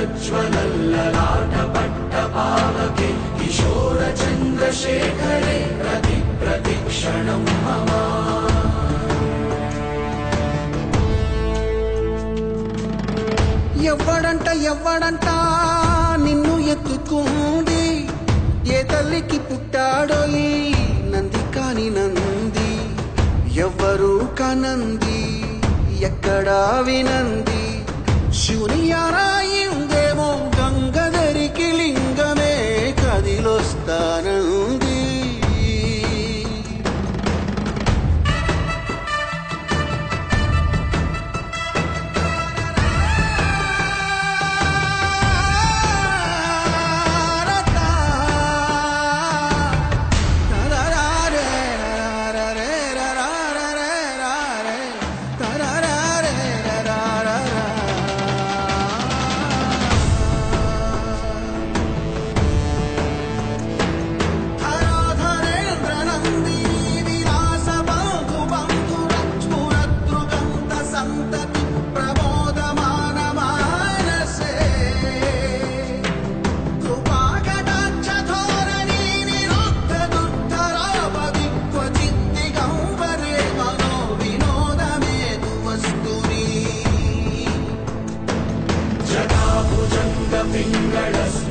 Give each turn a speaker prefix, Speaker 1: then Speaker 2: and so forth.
Speaker 1: प्रज्वलल्ललाटपट्टपावके किशोरचन्द्रशेखरे प्रतिक्षणं मम
Speaker 2: ఎవ్వడంట నిన్ను ఎత్తుకుంది ఏ తల్లికి పుట్టాడో ఈ నంది కాని నంది ఎవ్వరూ కానంది ఎక్కడా వినంది శివుని ఆరాయిందేమో గంగధరికి లింగమే కదిలొస్తానంది
Speaker 1: पिङ्गळस्तु